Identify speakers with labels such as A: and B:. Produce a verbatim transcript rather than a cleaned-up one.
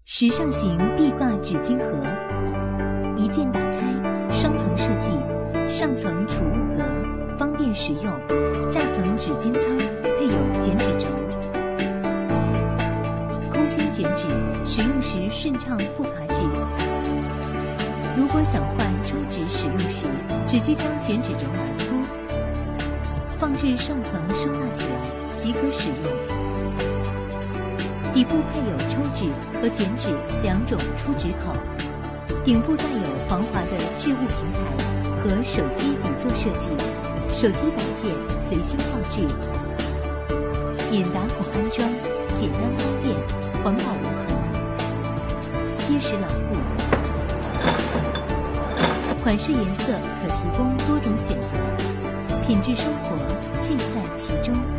A: 时尚型壁挂纸巾盒，一键打开，双层设计，上层储物格，方便实用；下层纸巾仓配有卷纸轴，空心卷纸，使用时顺畅不卡纸。如果想换抽纸使用时，只需将卷纸轴拿出，放置上层收纳起来即可使用。底部配有抽纸和卷纸两种出纸口，顶部带有防滑的置物平台和手机底座设计，手机摆件随心放置，免打孔安装，简单方便，环保无痕，结实牢固。款式颜色可提供多种选择，品质生活尽在其中。